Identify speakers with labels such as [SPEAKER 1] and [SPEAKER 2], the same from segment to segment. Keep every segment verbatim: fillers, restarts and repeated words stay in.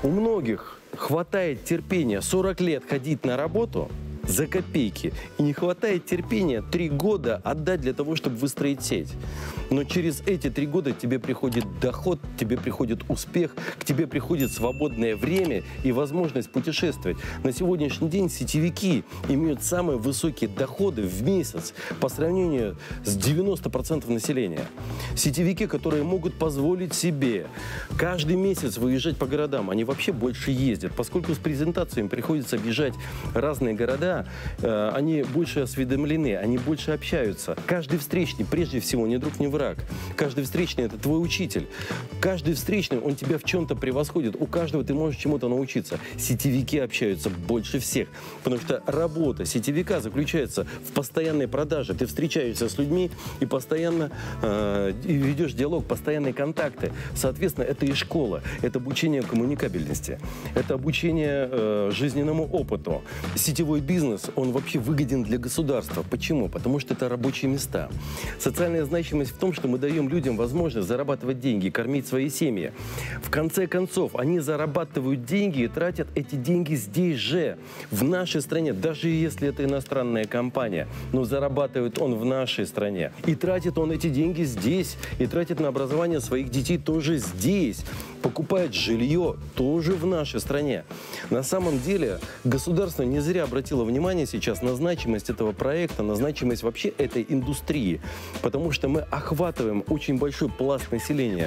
[SPEAKER 1] У многих хватает терпения сорок лет ходить на работу за копейки, и не хватает терпения три года отдать для того, чтобы выстроить сеть. Но через эти три года тебе приходит доход, тебе приходит успех, к тебе приходит свободное время и возможность путешествовать. На сегодняшний день сетевики имеют самые высокие доходы в месяц по сравнению с девяноста процентами населения. Сетевики, которые могут позволить себе каждый месяц выезжать по городам, они вообще больше ездят, поскольку с презентациями приходится объезжать разные города. Они больше осведомлены, они больше общаются. Каждый встречный, прежде всего, не друг, не враг. Каждый встречный – это твой учитель. Каждый встречный, он тебя в чем-то превосходит. У каждого ты можешь чему-то научиться. Сетевики общаются больше всех, потому что работа сетевика заключается в постоянной продаже. Ты встречаешься с людьми и постоянно э, и ведешь диалог, постоянные контакты. Соответственно, это и школа, это обучение коммуникабельности, это обучение э, жизненному опыту. Сетевой бизнес он вообще выгоден для государства. Почему? Потому что это рабочие места. Социальная значимость в том, что мы даем людям возможность зарабатывать деньги, кормить свои семьи. В конце концов, они зарабатывают деньги и тратят эти деньги здесь же, в нашей стране, даже если это иностранная компания, но зарабатывает он в нашей стране. И тратит он эти деньги здесь, и тратит на образование своих детей тоже здесь. Покупает жилье тоже в нашей стране. На самом деле, государство не зря обратило внимание сейчас на значимость этого проекта, на значимость вообще этой индустрии, потому что мы охватываем очень большой пласт населения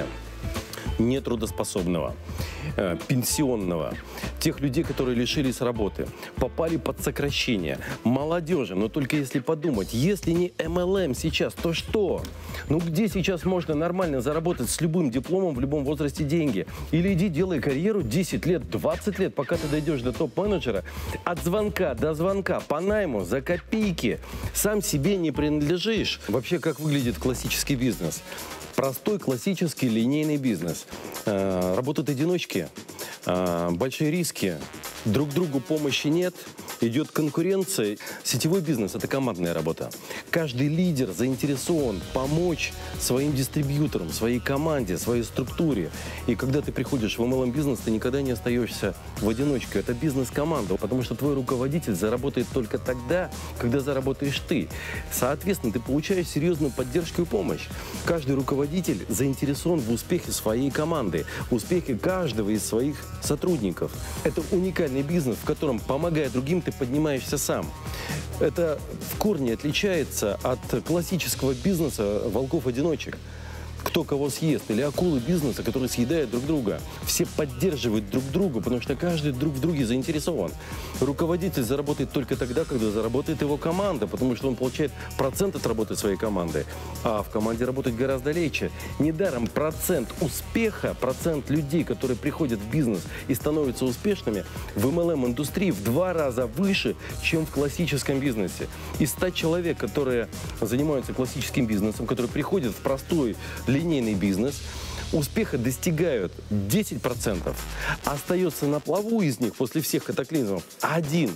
[SPEAKER 1] нетрудоспособного, э, пенсионного, тех людей, которые лишились работы, попали под сокращение, молодежи. Но только если подумать, если не эм эл эм сейчас, то что? Ну где сейчас можно нормально заработать с любым дипломом в любом возрасте деньги? Или иди делай карьеру десять лет, двадцать лет, пока ты дойдешь до топ-менеджера, от звонка до звонка, по найму, за копейки, сам себе не принадлежишь. Вообще, как выглядит классический бизнес? Простой классический линейный бизнес. Э, работают одиночки, э, большие риски, друг другу помощи нет, идет конкуренция. Сетевой бизнес – это командная работа. Каждый лидер заинтересован помочь своим дистрибьюторам, своей команде, своей структуре. И когда ты приходишь в эм эл эм-бизнес, ты никогда не остаешься в одиночку. Это бизнес-команда, потому что твой руководитель заработает только тогда, когда заработаешь ты. Соответственно, ты получаешь серьезную поддержку и помощь. Каждый руководитель заинтересован в успехе своей команды, в успехе каждого из своих сотрудников. Это уникальный бизнес, в котором, помогая другим, ты поднимаешься сам. Это в корне отличается от классического бизнеса волков-одиночек. Кто кого съест, или акулы бизнеса, которые съедают друг друга. Все поддерживают друг друга, потому что каждый друг в друге заинтересован. Руководитель заработает только тогда, когда заработает его команда, потому что он получает процент от работы своей команды, а в команде работать гораздо легче. Недаром процент успеха, процент людей, которые приходят в бизнес и становятся успешными, в эм эл эм-индустрии в два раза выше, чем в классическом бизнесе. Из ста человек, которые занимаются классическим бизнесом, которые приходят в простой линейный бизнес, успеха достигают десять процентов, а остается на плаву из них после всех катаклизмов один.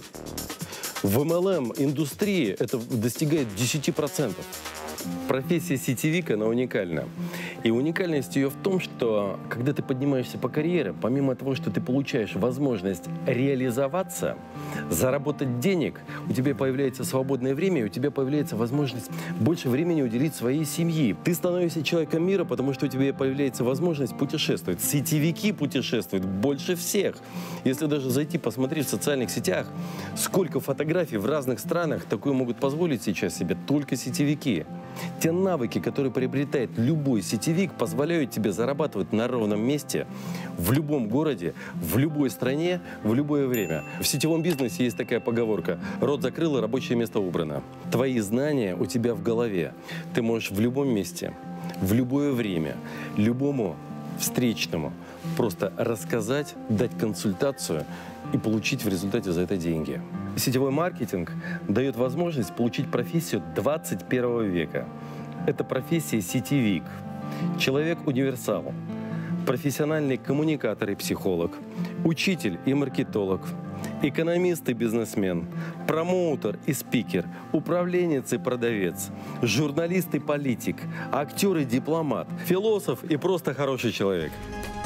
[SPEAKER 1] В эм эл эм-индустрии это достигает десяти процентов. Профессия сетевик, она уникальна. И уникальность ее в том, что когда ты поднимаешься по карьере, помимо того, что ты получаешь возможность реализоваться, заработать денег, у тебя появляется свободное время, и у тебя появляется возможность больше времени уделить своей семье. Ты становишься человеком мира, потому что у тебя появляется возможность путешествовать. Сетевики путешествуют больше всех. Если даже зайти посмотреть в социальных сетях, сколько фотографий в разных странах такое могут позволить сейчас себе только сетевики. Те навыки, которые приобретает любой сетевик, позволяют тебе зарабатывать на ровном месте, в любом городе, в любой стране, в любое время. В сетевом бизнесе есть такая поговорка: рот закрыл, и рабочее место убрано. Твои знания у тебя в голове. Ты можешь в любом месте, в любое время, любому встречному просто рассказать, дать консультацию и получить в результате за это деньги. Сетевой маркетинг дает возможность получить профессию двадцать первого века. Это профессия сетевик. Человек-универсал, профессиональный коммуникатор и психолог, учитель и маркетолог, экономист и бизнесмен, промоутер и спикер, управленец и продавец, журналист и политик, актер и дипломат, философ и просто хороший человек.